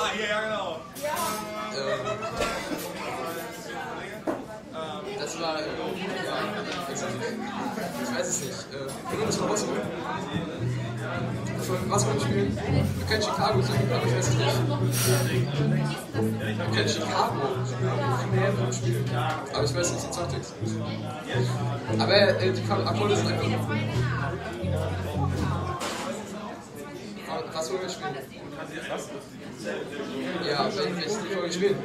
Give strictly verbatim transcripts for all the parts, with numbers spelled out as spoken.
hier, ja genau. Ähm, das war, äh, ja, ich weiß es nicht. Äh, können wir das mal rausholen? Was wollen wir spielen? Wir können Chicago singen, aber ich weiß es nicht. Wir können Chicago spielen, aber ich weiß nicht den Songtext. Aber äh, die Akkorde sind einfach. Was wollen wir spielen? Was? Ja, welches Lied wollen wir spielen?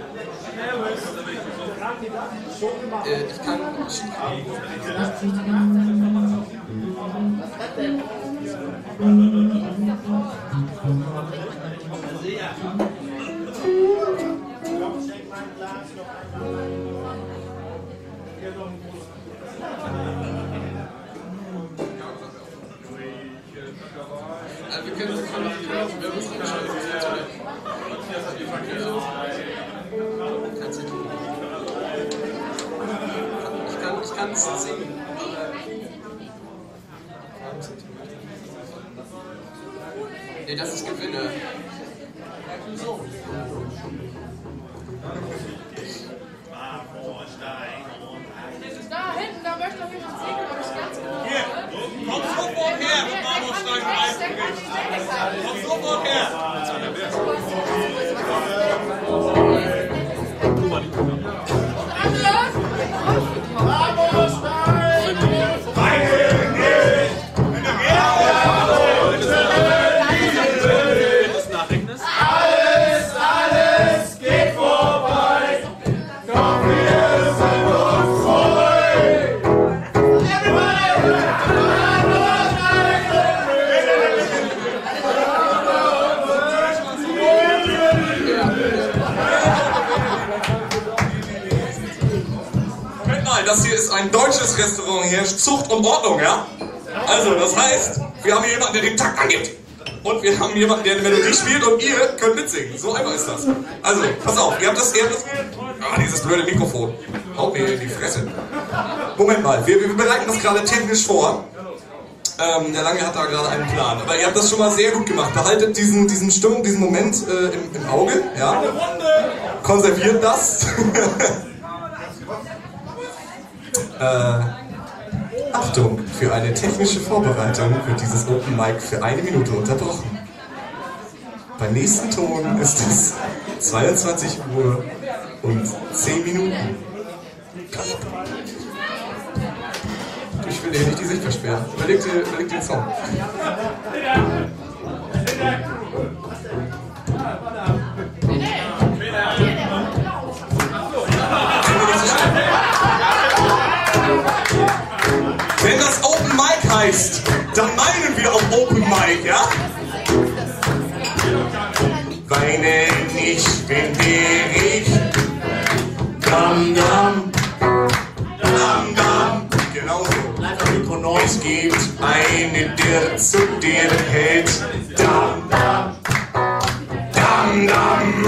Äh, ich kann Chicago. Also wir können, wir können die Leute, wir müssen die Bescheid wissen. Kannst du tun. Ich kann, ich kann es singen, aber... Nee, das ist Gewinner. So. Da hinten, da möchte noch jemand singen, aber ich ganz genau. Hier, komm sofort her, mit Marmorstein rein. Komm sofort her. Das hier ist ein deutsches Restaurant, hier Zucht und Ordnung, ja? Also, das heißt, wir haben hier jemanden, der den Takt angibt. Und wir haben jemanden, der eine Melodie spielt und ihr könnt mitsingen. So einfach ist das. Also, pass auf, ihr habt das eher... Ah, dieses blöde Mikrofon. Haut mir in die Fresse. Moment mal, wir, wir bereiten das gerade technisch vor. Ähm, der Lange hat da gerade einen Plan. Aber ihr habt das schon mal sehr gut gemacht. Behaltet diesen, diesen Stimmung, diesen Moment äh, im, im Auge, ja? Konserviert das. Äh, Achtung, für eine technische Vorbereitung wird dieses Open Mic für eine Minute unterbrochen. Beim nächsten Ton ist es zweiundzwanzig Uhr und zehn Minuten. Ich will dir nicht die Sicht versperren. Überleg dir, überleg dir den Song. Wenn das Open Mic heißt, dann meinen wir auch Open Mic, ja? Weine nicht, wenn der ich Dam Dam Dam Dam. Genauso. Es gibt einen, der zu dir hält. Dam Dam Dam Dam.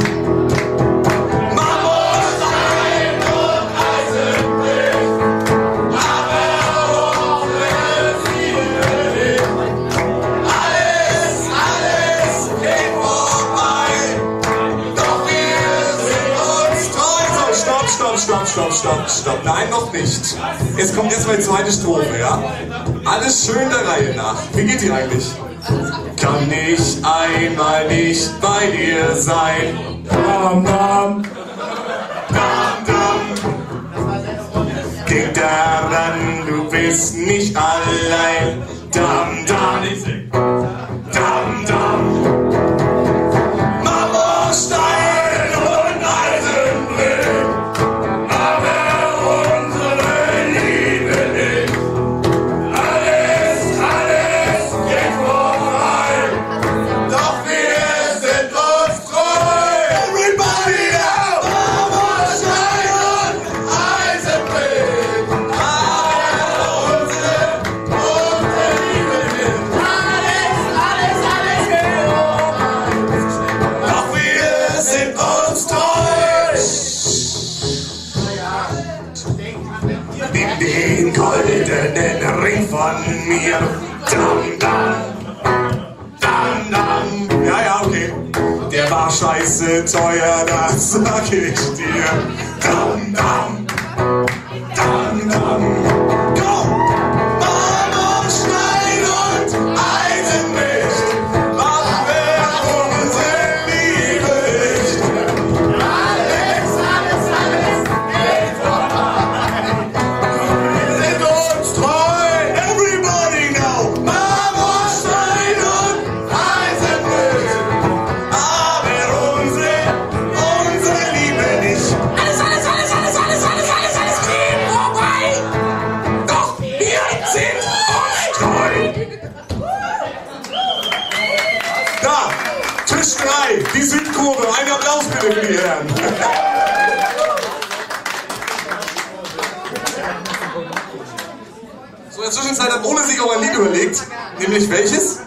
Stopp, stopp, stopp, stopp. Nein, noch nicht. Jetzt kommt erstmal die zweite Strophe, ja? Alles schön der Reihe nach. Wie geht die eigentlich? Kann ich einmal nicht bei dir sein? Dam, dam. Dam, dam. Denk daran, du bist nicht allein. Dam, dam. Dam, dam. Marmorstein und Eisenbrick. Den goldenen Ring von mir. Dam, dam, dam, dam. Ja, ja, okay. Der war scheiße. scheiße teuer, das sag ich dir. Dam, dam, dam, dam. Go! Marmor, Stein und Eisen nicht. Was wäre unsere Liebe nicht? Alles, alles, alles geht vorbei. Wir sind uns treu, everybody now. Marmor, Stein und Eisen nicht. Aber unsere, unsere Liebe nicht. Alles, alles, alles, alles, alles, alles, alles, alles geht vorbei. Doch wir sind uns treu. Da, Tisch drei, die Südkurve. Einen Applaus bitte für die Herren. So, in der Zwischenzeit hat Ole sich auch ein Lied überlegt. Nämlich welches?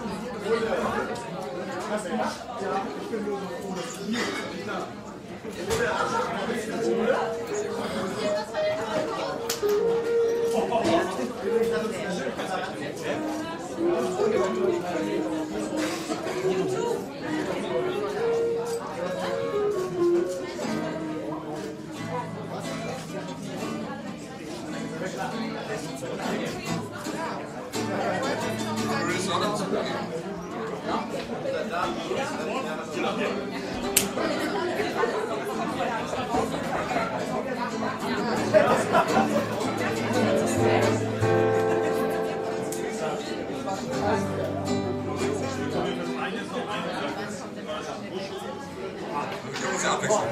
Wir können uns ja abwechseln.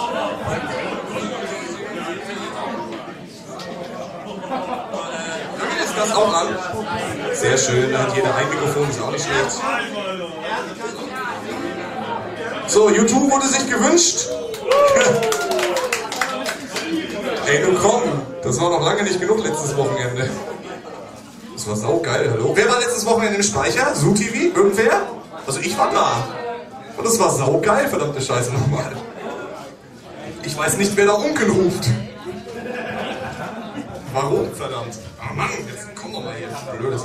Hört ihr das auch an? Sehr schön, da hat jeder ein Mikrofon, ist auch nicht schlecht. So, U zwei wurde sich gewünscht. Ey, nun komm, das war noch lange nicht genug letztes Wochenende. Das war saugeil, hallo. Wer war letztes Wochenende im Speicher? Zoo T V? Irgendwer? Also ich war da. Und das war saugeil, verdammte Scheiße nochmal. Ich weiß nicht, wer da Onkel ruft. Warum, verdammt? Ah Mann, jetzt komm doch mal hier. Blödes. So.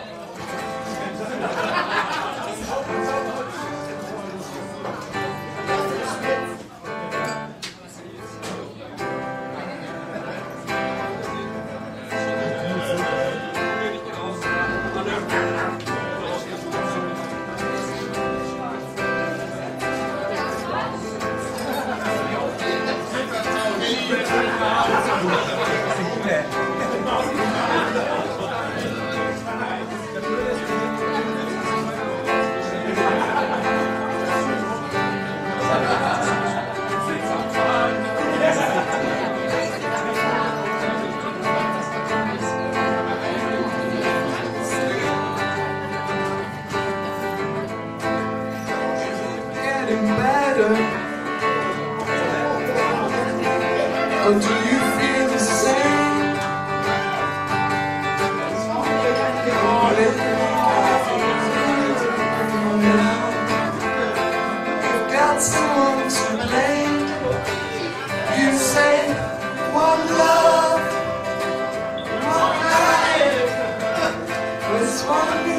Or do you feel the same? You've got someone to blame. You say one love, one life, with one